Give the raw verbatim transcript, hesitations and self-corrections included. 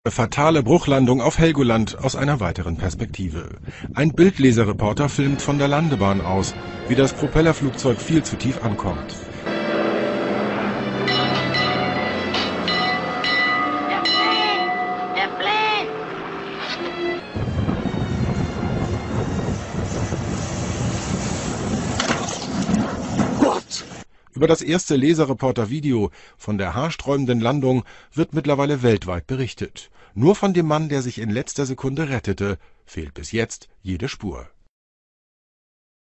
Fatale Bruchlandung auf Helgoland aus einer weiteren Perspektive. Ein Bildleserreporter filmt von der Landebahn aus, wie das Propellerflugzeug viel zu tief ankommt. Über das erste Leserreporter-Video von der haarsträubenden Landung wird mittlerweile weltweit berichtet. Nur von dem Mann, der sich in letzter Sekunde rettete, fehlt bis jetzt jede Spur.